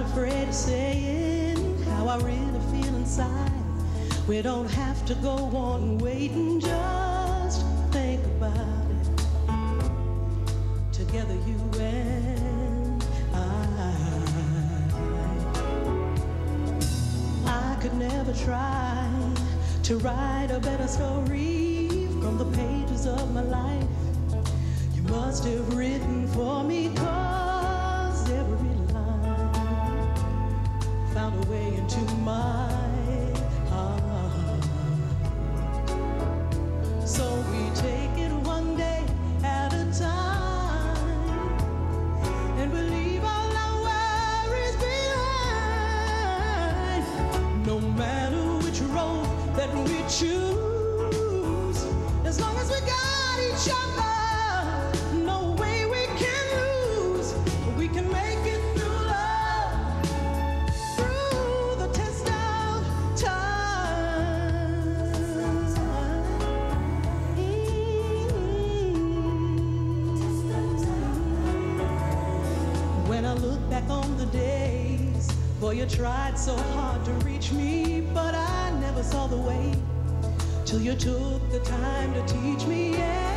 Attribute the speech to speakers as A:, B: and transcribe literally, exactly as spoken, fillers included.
A: not afraid of saying how I really feel inside. We don't have to go on waiting, just think about it. Together you and I. I could never try to write a better story from the pages of my life. You must have written for me, 'cause every line found a way into my heart. So we take it one day at a time, and we leave all our worries behind. No matter which road that we choose, as long as we got each other, no way we can lose. We can make it through love, through the test of time. Mm-hmm. When I look back on the days, boy, you tried so hard to reach me, but I never saw the way till you took the time to teach me. Yeah.